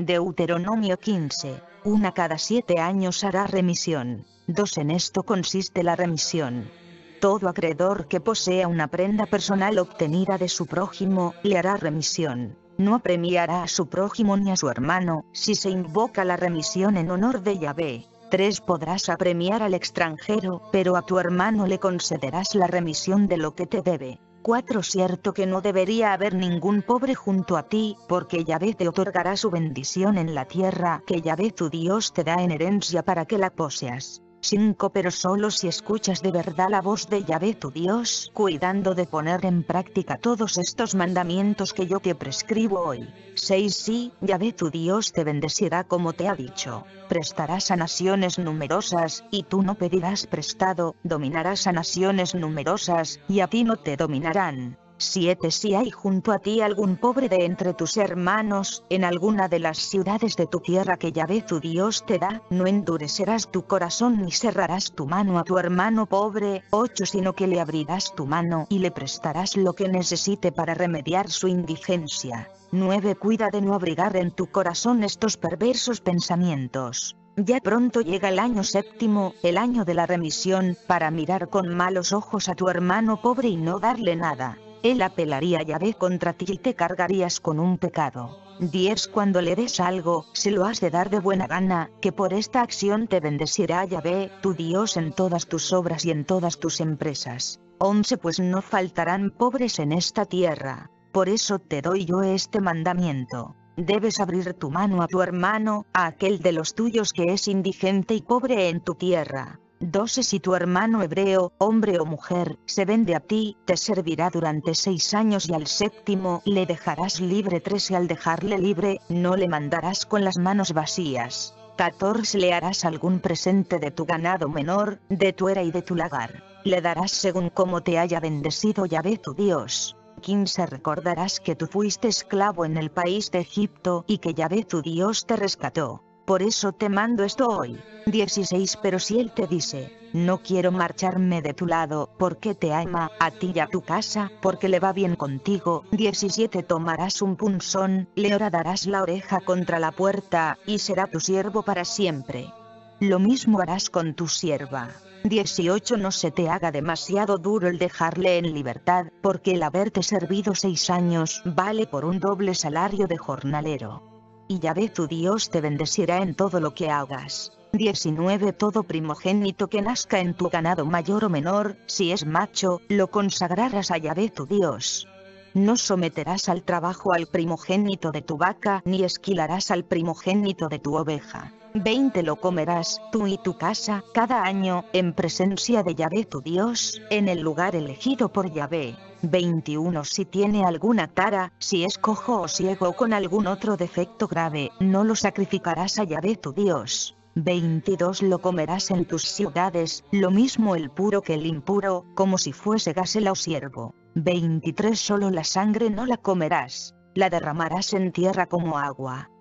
Deuteronomio 15. 1 cada 7 años hará remisión. 2 En esto consiste la remisión. Todo acreedor que posea una prenda personal obtenida de su prójimo, le hará remisión. No apremiará a su prójimo ni a su hermano, si se invoca la remisión en honor de Yahvé. 3 Podrás apremiar al extranjero, pero a tu hermano le concederás la remisión de lo que te debe. 4 Cierto que no debería haber ningún pobre junto a ti, porque Yahvé te otorgará su bendición en la tierra que Yahvé tu Dios te da en herencia para que la poseas. 5 Pero solo si escuchas de verdad la voz de Yahvé tu Dios, cuidando de poner en práctica todos estos mandamientos que yo te prescribo hoy. 6 Sí, Yahvé tu Dios te bendecirá como te ha dicho. Prestarás a naciones numerosas, y tú no pedirás prestado, dominarás a naciones numerosas, y a ti no te dominarán. 7 Si hay junto a ti algún pobre de entre tus hermanos, en alguna de las ciudades de tu tierra que Yahvé tu Dios te da, no endurecerás tu corazón ni cerrarás tu mano a tu hermano pobre. 8 Sino que le abrirás tu mano y le prestarás lo que necesite para remediar su indigencia. 9 Cuida de no abrigar en tu corazón estos perversos pensamientos. Ya pronto llega el año séptimo, el año de la remisión, para mirar con malos ojos a tu hermano pobre y no darle nada. Él apelaría a Yahvé contra ti y te cargarías con un pecado. 10 Cuando le des algo, se lo has de dar de buena gana, que por esta acción te bendecirá Yahvé, tu Dios, en todas tus obras y en todas tus empresas. 11 Pues no faltarán pobres en esta tierra. Por eso te doy yo este mandamiento. Debes abrir tu mano a tu hermano, a aquel de los tuyos que es indigente y pobre en tu tierra. 12 Si tu hermano hebreo, hombre o mujer, se vende a ti, te servirá durante 6 años y al séptimo le dejarás libre. 13 Al dejarle libre, no le mandarás con las manos vacías. 14 Le harás algún presente de tu ganado menor, de tu era y de tu lagar. Le darás según como te haya bendecido Yahvé tu Dios. 15 Recordarás que tú fuiste esclavo en el país de Egipto y que Yahvé tu Dios te rescató. Por eso te mando esto hoy. 16 Pero si él te dice, no quiero marcharme de tu lado, porque te ama, a ti y a tu casa, porque le va bien contigo. 17 Tomarás un punzón, le horadarás la oreja contra la puerta, y será tu siervo para siempre. Lo mismo harás con tu sierva. 18 No se te haga demasiado duro el dejarle en libertad, porque el haberte servido 6 años vale por un doble salario de jornalero. Y Yahvé tu Dios te bendecirá en todo lo que hagas. 19 Todo primogénito que nazca en tu ganado mayor o menor, si es macho, lo consagrarás a Yahvé tu Dios. No someterás al trabajo al primogénito de tu vaca, ni esquilarás al primogénito de tu oveja. 20 Lo comerás, tú y tu casa, cada año, en presencia de Yahvé tu Dios, en el lugar elegido por Yahvé. 21 Si tiene alguna tara, si es cojo o ciego o con algún otro defecto grave, no lo sacrificarás a Yahvé tu Dios. 22 Lo comerás en tus ciudades, lo mismo el puro que el impuro, como si fuese gacela o ciervo. 23 Solo la sangre no la comerás, la derramarás en tierra como agua.